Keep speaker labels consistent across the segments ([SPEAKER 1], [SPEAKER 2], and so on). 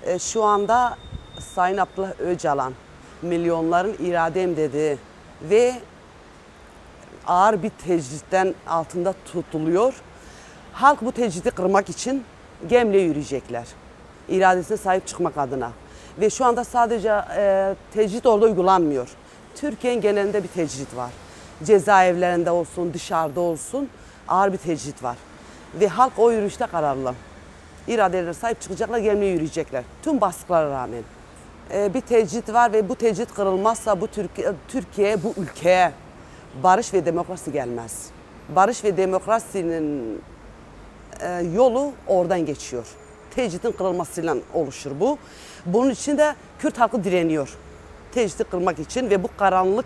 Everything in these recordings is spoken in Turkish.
[SPEAKER 1] Şu anda Sayın Abdullah Öcalan milyonların iradem dediği ve ağır bir tecritten altında tutuluyor. Halk bu tecridi kırmak için Gemli'ye yürüyecekler. İradesine sahip çıkmak adına. Ve şu anda sadece tecrit orada uygulanmıyor. Türkiye'nin genelinde bir tecrit var. Cezaevlerinde olsun, dışarıda olsun ağır bir tecrit var. Ve halk o yürüyüşte kararlı. İradelerine sahip çıkacaklar, Gemli'ye yürüyecekler. Tüm baskılara rağmen. Bir tecrit var ve bu tecrit kırılmazsa bu Türkiye, bu ülkeye barış ve demokrasi gelmez. Barış ve demokrasinin yolu oradan geçiyor. Tecritin kırılmasıyla oluşur bu. Bunun için de Kürt halkı direniyor. Tecriti kırmak için ve bu karanlık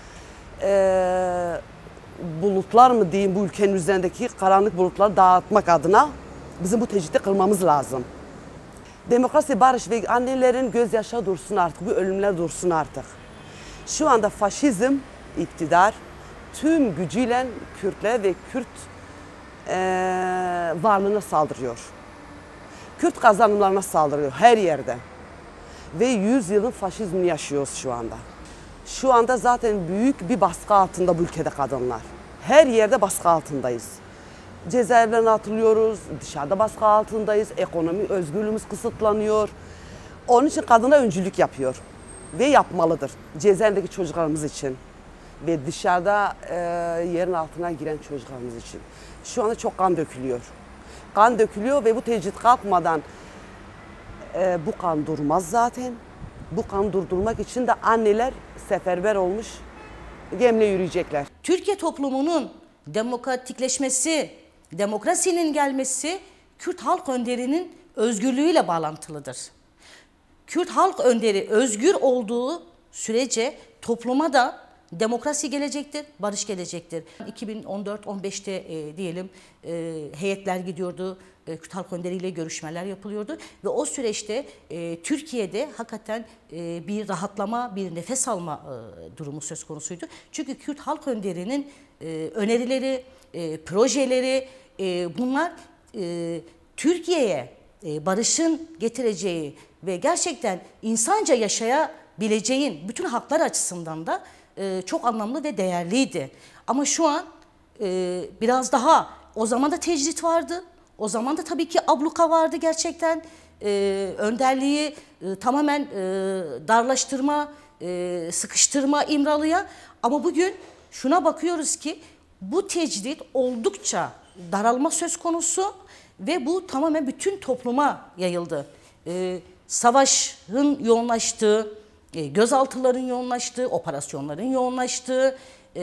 [SPEAKER 1] bulutlar mı diyeyim, bu ülkenin üzerindeki karanlık bulutları dağıtmak adına bizim bu tecriti kırmamız lazım. Demokrasi, barış ve annelerin gözyaşı dursun artık, bu ölümler dursun artık. Şu anda faşizm iktidar tüm gücüyle Kürtler ve Kürt varlığına saldırıyor. Kürt kazanımlarına saldırıyor her yerde. Ve 100 yılın faşizmini yaşıyoruz şu anda. Şu anda zaten büyük bir baskı altında bu ülkede kadınlar. Her yerde baskı altındayız. Cezaevlerine atılıyoruz, dışarıda baskı altındayız, ekonomi özgürlüğümüz kısıtlanıyor. Onun için kadına öncülük yapıyor ve yapmalıdır cezaevindeki çocuklarımız için ve dışarıda yerin altına giren çocuklarımız için. Şu anda çok kan dökülüyor. Kan dökülüyor ve bu tecrit kalkmadan bu kan durmaz zaten. Bu kan durdurmak için de anneler seferber olmuş, Gemli'ye yürüyecekler.
[SPEAKER 2] Türkiye toplumunun demokratikleşmesi, demokrasinin gelmesi Kürt halk önderinin özgürlüğüyle bağlantılıdır. Kürt halk önderi özgür olduğu sürece topluma da demokrasi gelecektir, barış gelecektir. 2014-15'te diyelim heyetler gidiyordu, Kürt halk önderiyle görüşmeler yapılıyordu ve o süreçte Türkiye'de hakikaten bir rahatlama, bir nefes alma durumu söz konusuydu. Çünkü Kürt halk önderinin önerileri, projeleri bunlar Türkiye'ye barışın getireceği ve gerçekten insanca yaşayabileceğin bütün haklar açısından da çok anlamlı ve değerliydi. Ama şu an biraz daha, o zaman da tecrit vardı. O zaman da tabii ki abluka vardı gerçekten. Önderliği tamamen darlaştırma, sıkıştırma İmralı'ya. Ama bugün şuna bakıyoruz ki bu tecrit oldukça daralma söz konusu ve bu tamamen bütün topluma yayıldı. Savaşın yoğunlaştığı, gözaltıların yoğunlaştığı, operasyonların yoğunlaştığı,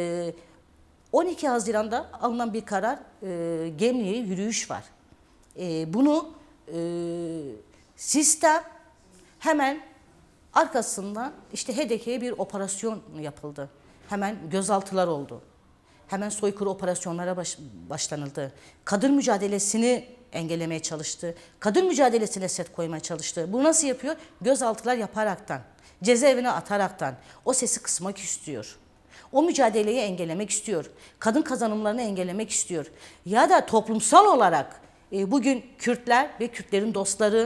[SPEAKER 2] 12 Haziran'da alınan bir karar, Gemli'ye yürüyüş var. Bunu sistem hemen arkasından işte HDP'ye bir operasyon yapıldı. Hemen gözaltılar oldu. Hemen soykırı operasyonlara başlanıldı. Kadın mücadelesini engellemeye çalıştı. Kadın mücadelesine set koymaya çalıştı. Bu nasıl yapıyor? Gözaltılar yaparaktan, cezaevine ataraktan o sesi kısmak istiyor. O mücadeleyi engellemek istiyor. Kadın kazanımlarını engellemek istiyor. Ya da toplumsal olarak bugün Kürtler ve Kürtlerin dostları,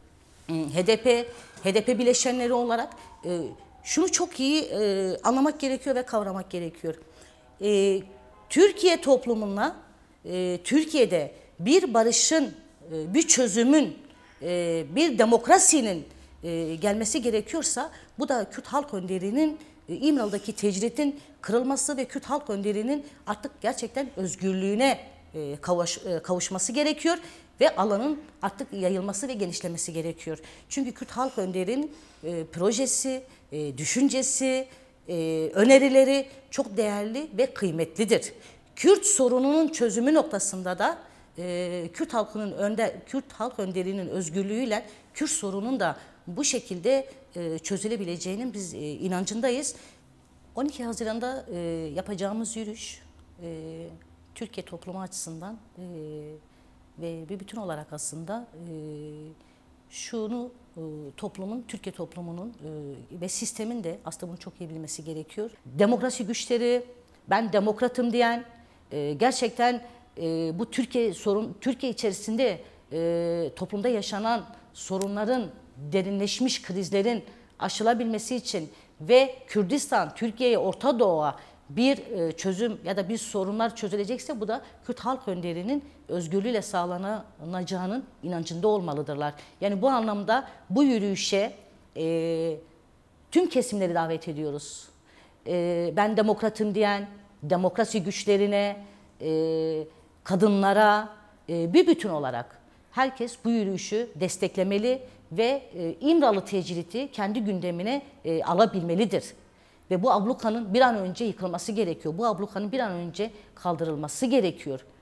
[SPEAKER 2] HDP bileşenleri olarak şunu çok iyi anlamak gerekiyor ve kavramak gerekiyor. Türkiye toplumuna, Türkiye'de bir barışın, bir çözümün, bir demokrasinin gelmesi gerekiyorsa bu da Kürt halk önderinin İmralı'daki tecritin kırılması ve Kürt halk önderinin artık gerçekten özgürlüğüne kavuşması gerekiyor ve alanın artık yayılması ve genişlemesi gerekiyor. Çünkü Kürt halk önderinin projesi, düşüncesi, önerileri çok değerli ve kıymetlidir. Kürt sorununun çözümü noktasında da Kürt halk önderinin özgürlüğüyle Kürt sorunun da bu şekilde çözülebileceğinin biz inancındayız. 12 Haziran'da yapacağımız yürüyüş Türkiye toplumu açısından ve bir bütün olarak aslında şunu Türkiye toplumunun ve sistemin de aslında bunu çok iyi bilmesi gerekiyor. Demokrasi güçleri, ben demokratım diyen, gerçekten bu Türkiye içerisinde toplumda yaşanan sorunların derinleşmiş krizlerin aşılabilmesi için ve Kürdistan, Türkiye'ye, Orta Doğu'ya bir çözüm ya da bir sorunlar çözülecekse bu da Kürt halk önderinin özgürlüğüyle sağlanacağının inancında olmalıdırlar. Yani bu anlamda bu yürüyüşe tüm kesimleri davet ediyoruz. Ben demokratım diyen, demokrasi güçlerine, kadınlara bir bütün olarak herkes bu yürüyüşü desteklemeli ve İmralı tecridi kendi gündemine alabilmelidir. Ve bu ablukanın bir an önce yıkılması gerekiyor. Bu ablukanın bir an önce kaldırılması gerekiyor.